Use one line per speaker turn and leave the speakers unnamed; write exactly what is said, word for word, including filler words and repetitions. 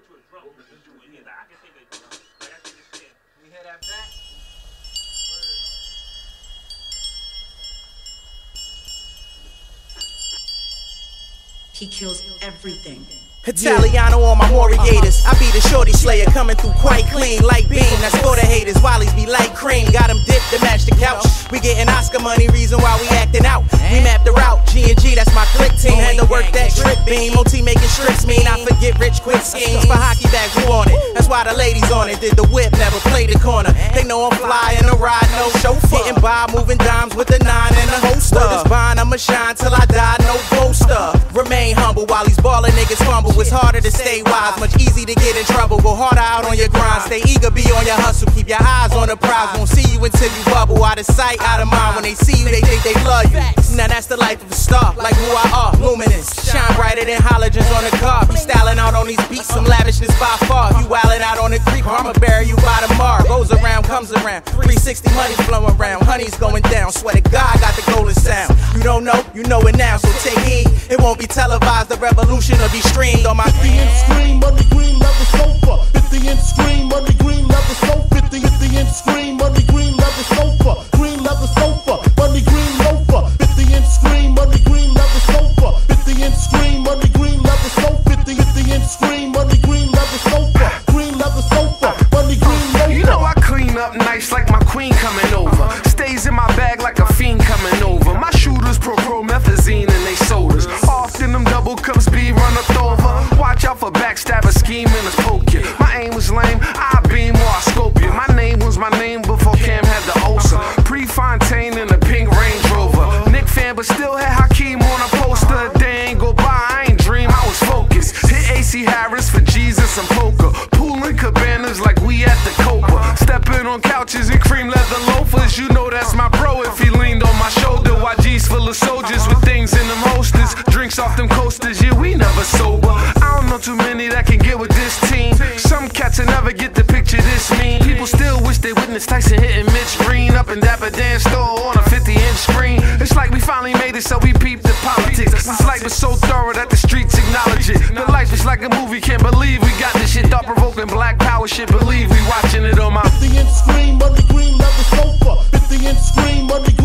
put you a drum and do it. Yeah, like, I can think of, like I can just say.
You hear that back?
He kills everything.
Italiano on my Moriators. I be the shorty slayer coming through quite clean, like beam. That's for the haters. Wallies be like cream. Got them dipped to match the couch. We getting Oscar money, reason why we acting out. We mapped the route. G and G, that's my click team. Had to work that trip beam. O T making strips mean. I forget rich quick schemes. For hockey bags, who on it? That's why the ladies on it. Did the whip, never played the corner. They know I'm fly in the ride, no chauffeur. Getting by, moving dimes with the nine and the holster. This bond, I'ma shine till I die, no boaster. Remain humble while these ballin' niggas fumble. It's harder to stay wise, much easy to get in trouble. Go harder out on your grind, stay eager, be on your hustle. Keep your eyes on the prize, won't see you until you bubble. Out of sight, out of mind. When they see you, they think they love you. Now that's the life of a star, like who I are, luminous. Shine brighter than halogens on a car. Be styling out on these beats, some lavishness by far. You wildin' out on the creek, I'ma bury you by the mar. Goes around, comes around, three sixty money flowing around. Honey's going down, swear to God, got the golden sound. You don't know, you know it now, so take heed. It won't be televised, the revolution will be streamed on my
fifty inch screen, money green leather sofa. fifty inch screen, money green leather sofa. fifty, fifty inch screen, money green leather sofa. Green leather sofa, money green loafer. fifty inch screen, money green leather sofa. fifty inch screen, money green leather sofa. fifty, fifty inch screen, money green leather sofa. Green leather sofa, money green loafer.
You know I clean up nice like my queen coming over. Stays in my bag like a fiend coming over. My shooters pro promethazine and they sodas. Often them double cups be run up over. Watch out for backstabber scheming to poke you. My aim was lame, I beam or I scope you. My name was my name before Cam had the ulcer. Pre-Fontaine in a pink Range Rover. Nick fan but still had Hakeem on a poster. Day ain't go by, I ain't dream, I was focused. Hit A C Harris for Jesus and poker. Pooling cabanas like we at the Copa. Stepping on couches in cream leather loafers. You know that's my bro if he leaned on my shoulder. Y G's full of soldiers with things in them holsters. Drinks off them coasters, yeah we never sober. I don't know too many that can get with this team. Some cats will never get the picture this mean. People still wish they witnessed Tyson hitting Mitch Green up in Dapper Dan store on a fifty inch screen. It's like we finally made it so we peeped the politics. This life is so thorough that the streets acknowledge it. The life is like a movie, can't believe we got this shit. Thought-provoking black power shit, believe we watching it on my
fifty inch screen, money green leather sofa. fifty inch screen, money